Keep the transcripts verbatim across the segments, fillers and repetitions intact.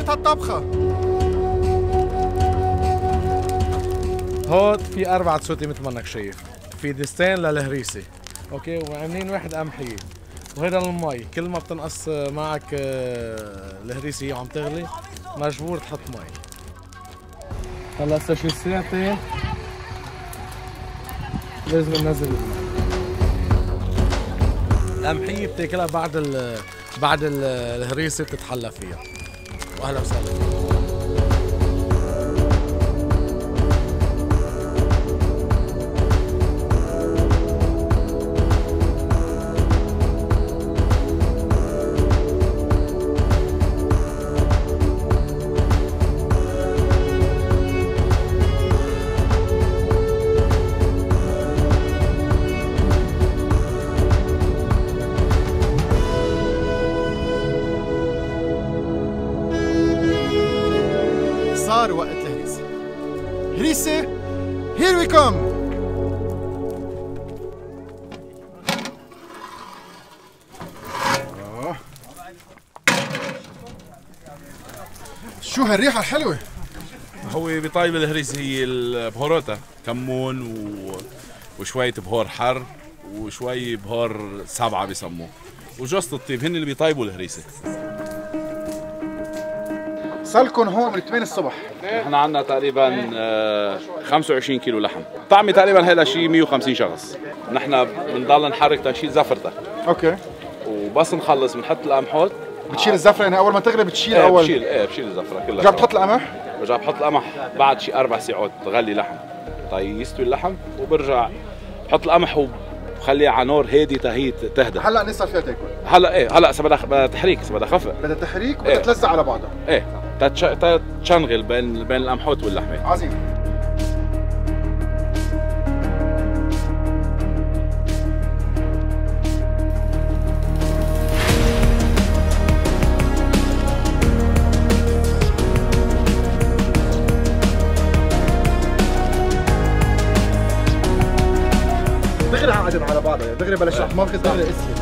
طلعت هالطبخة؟ هون في أربعة سوتي مثل ما انك شايف، في دستين للهريسة، اوكي، وعاملين واحد قمحية، وهيدا المي، كل ما بتنقص معك الهريسة وعم تغلي مجبور تحط مي. هلا هسه شي ساعتين لازم ننزل المي. القمحية بتاكلها بعد ال بعد ال الهريسة بتتحلى فيها. واهلا وسهلا. صار وقت الهريسة. هريسة here we come. أوه. شو هالريحة الحلوة؟ هو بطيب الهريسة هي البهاراتها، كمون و... وشوية بهار حر وشوي بهار سبعة بيسموه، وجوز الطيب، هن اللي بيطيبوا الهريسة. صارلكم هون من ثمانية الصبح. احنا عندنا تقريبا خمسة وعشرين كيلو لحم، طعمي تقريبا هيدا شيء مية وخمسين شخص. نحن بنضل نحرك تنشيل زفرتها. اوكي. وبس نخلص بنحط القمحات. بتشيل الزفرة يعني أول ما تغلي بتشيل ايه أول؟ بشيل ايه بشيل الزفرة كلها. برجع بتحط القمح؟ برجع بحط القمح بعد شي أربع ساعات تغلي لحم. طيب يستوي اللحم وبرجع بحط القمح وبخليها على نار هادي تهي تهدى. هلا نصير فيها تاكل؟ هلا ايه هلا بدها تحريك، بدها خفق. بدها تحريك وبدها تلزق على بعضها. ايه تتشنغل بين بين القمحات واللحمه. عظيم. دغري عقدن على بعضها، دغري بلش رح ماخذ دغري اسيد.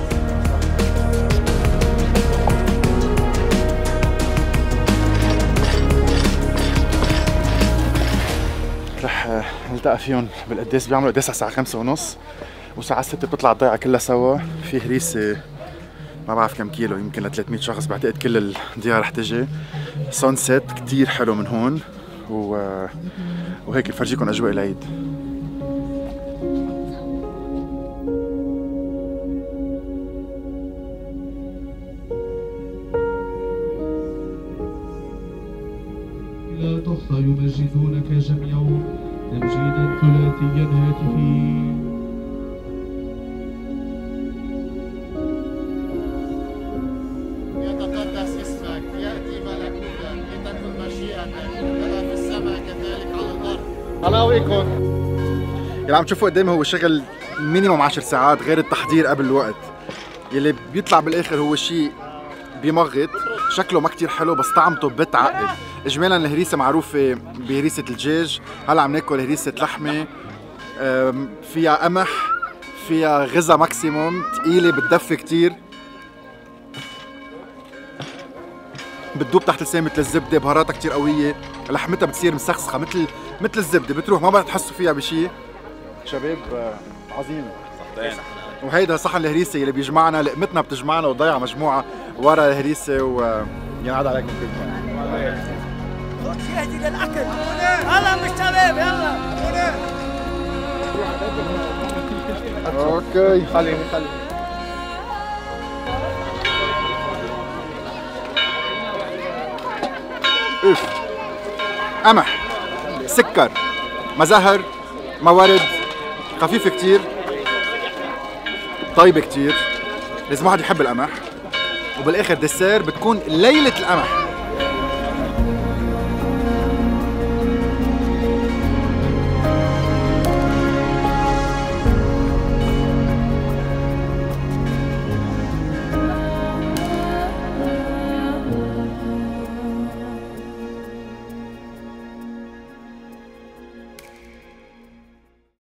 رح نلتقى فيهم بالقداس، بيعملوا قداس على الساعة خمسة ونص والساعة ستة بتطلع الضيعة كلها سوا. في هريسة ما بعرف كم كيلو، يمكن ل ثلاثمية شخص، بعتقد كل الديار رح تجي. سان سيت كتير حلو من هون و... وهيك بفرجيكم أجواء العيد. لا تخفى يمجدونك جميعا تمجيدا ثلاثيا هاتفيا. يتقدس اسمك، يأتي ملكوتك، لتكن مشيئتك كما في السماء كذلك على الأرض. الله يقويكم. اللي عم تشوفوا قدامي هو شغل مينيموم عشر ساعات غير التحضير قبل الوقت. يلي بيطلع بالاخر هو شيء بيمغط، شكله ما كتير حلو بس طعمته بتعقد. اجمالا الهريسه معروفه بهريسه الدجاج، هلا عم ناكل هريسه لحمه فيها قمح، فيها غذاء ماكسيموم، ثقيله بتدفي كتير، بتدوب تحت اللسان مثل الزبده، بهاراتها كتير قويه، لحمتها بتصير مسخسخه مثل مثل الزبده، بتروح ما بدك تحسوا فيها بشيء. شباب عظيمه. وهيدا صحن الهريسه اللي بيجمعنا، لقمتنا بتجمعنا وضيع مجموعه ورا الهريسه، وينعاد عليكم كلكم. شهدي للاكل. هلا مش شباب يلا. اوكي خليني خليني اوف. قمح، سكر، مزهر، موارد، خفيف كتير، طيبة كتير، لازم واحد يحب القمح، وبالاخر ديسير بتكون ليلة القمح.